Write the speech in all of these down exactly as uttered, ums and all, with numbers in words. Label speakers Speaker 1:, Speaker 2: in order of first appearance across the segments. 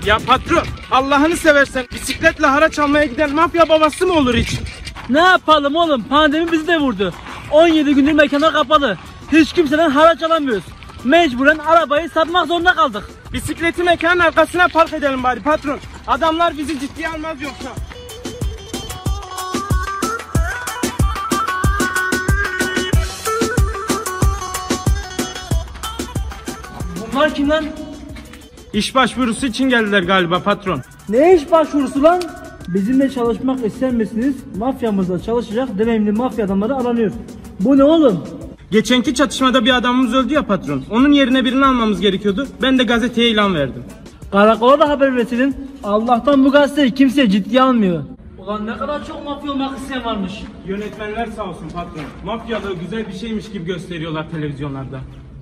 Speaker 1: Ya patron, Allah'ını seversen bisikletle haraç almaya giden mafya babası mı olur hiç?
Speaker 2: Ne yapalım oğlum, pandemi bizi de vurdu. on yedi gündür mekanlar kapalı. Hiç kimseden haraç alamıyoruz. Mecburen arabayı satmak zorunda kaldık.
Speaker 1: Bisikleti mekanın arkasına park edelim bari patron. Adamlar bizi ciddiye almaz yoksa.
Speaker 2: Bunlar kim lan?
Speaker 1: İş başvurusu için geldiler galiba patron.
Speaker 2: Ne iş başvurusu lan? Bizimle çalışmak ister misiniz? Mafyamızda çalışacak deneyimli mafya adamları aranıyor. Bu ne oğlum?
Speaker 1: Geçenki çatışmada bir adamımız öldü ya patron. Onun yerine birini almamız gerekiyordu. Ben de gazeteye ilan verdim.
Speaker 2: Karakola da haber verin. Allah'tan bu gazeteyi kimse ciddiye almıyor. Ulan ne kadar çok mafya olmak isteyen varmış.
Speaker 1: Yönetmenler sağ olsun patron. Mafyalığı güzel bir şeymiş gibi gösteriyorlar televizyonlarda.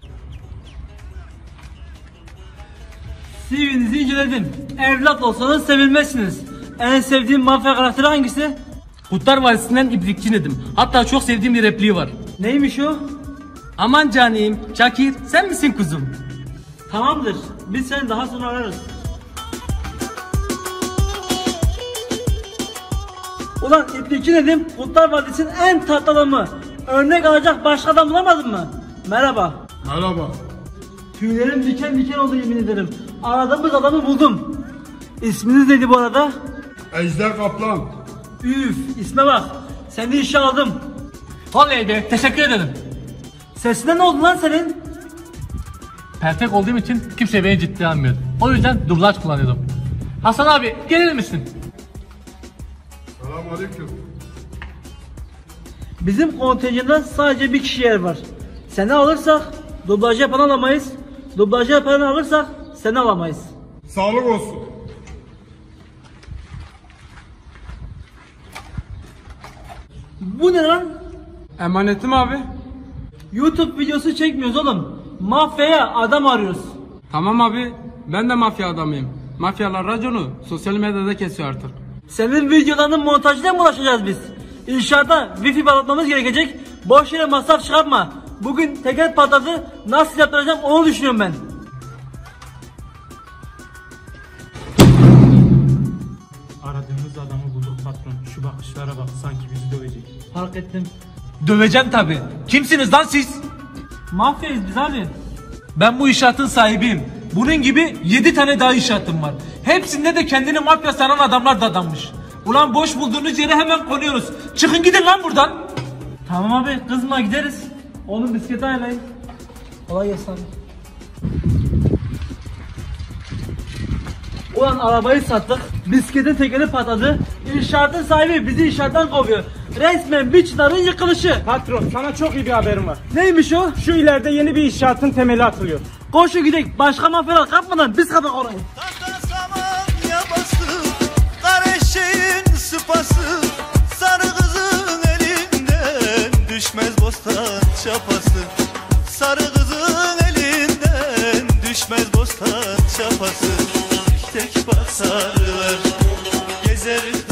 Speaker 2: C V'nizi inceledim. Evlat olsanız sevilmezsiniz. En sevdiğin mafya karakteri hangisi?
Speaker 3: Kurtlar Vadisi'nden İbrikçi Nedim. Hatta çok sevdiğim bir repliği var.
Speaker 2: Neymiş o?
Speaker 3: Aman canim, Şakir sen misin kuzum?
Speaker 2: Tamamdır. Biz seni daha sonra ararız. Ulan İbrikçi Nedim, Kurtlar Vadisi'nin en tatlı adamı. Örnek alacak başka adam bulamadın mı? Merhaba.
Speaker 4: Merhaba.
Speaker 2: Tüylerim diken diken oldu yemin ederim. Aradığımız adamı buldum. İsminiz neydi bu arada?
Speaker 4: Ejder Kaplan.
Speaker 2: Üf, isme bak. Seni işe aldım.
Speaker 3: Vallahi de teşekkür ederim.
Speaker 2: Sesine ne oldu lan senin?
Speaker 3: Perfect olduğum için kimse beni ciddiye almıyor. O yüzden dublaj kullanıyordum. Hasan abi gelir misin?
Speaker 4: Selamünaleyküm.
Speaker 2: Bizim kontenjanda sadece bir kişi yer var. Seni alırsak dublaj yapan alamayız. Dublaj yapanı alırsak seni alamayız.
Speaker 4: Sağlık olsun.
Speaker 2: Bu ne lan?
Speaker 1: Emanetim abi.
Speaker 2: YouTube videosu çekmiyoruz oğlum. Mafyaya adam arıyoruz.
Speaker 1: Tamam abi. Ben de mafya adamıyım. Mafyalar raconu sosyal medyada kesiyor artık.
Speaker 2: Senin videolarının montajına mı ulaşacağız biz? İnşaatta wifi bağlatmamız gerekecek. Boş yere masraf çıkartma. Bugün teker patladı. Nasıl yaptıracağım onu düşünüyorum ben.
Speaker 1: Aradığımız adamı bulduk patron. Şu bakışlara bak, sanki bizi dövecek.
Speaker 2: Fark ettim.
Speaker 3: Döveceğim tabi. Kimsiniz lan siz?
Speaker 2: Mafyayız biz abi.
Speaker 3: Ben bu inşaatın sahibiyim. Bunun gibi yedi tane daha inşaatım var. Hepsinde de kendini mafya sanan adamlar dadanmış. Ulan boş bulduğunuz yere hemen konuyoruz. Çıkın gidin lan buradan.
Speaker 2: Tamam abi, kızma gideriz. Oğlum bisikleti ayarlayın. Kolay gelsin abi. Ulan arabayı sattık. Bisikletin tekeri patladı. İnşaatın sahibi bizi inşaattan kovuyor. Resmen bir çınarın yıkılışı.
Speaker 1: Patron, sana çok iyi bir haberim var.
Speaker 2: Neymiş o?
Speaker 1: Şu ileride yeni bir inşaatın temeli atılıyor.
Speaker 2: Koşun gidelim. Başka mafyalar kapmadan biz kapak orayı.
Speaker 5: Saman yabası, kara eşeğin sıpası, sarı kızın elinden düşmez bostan çapası. Sarı kızın elinden düşmez bostan çapası. Tek basarlar, gezer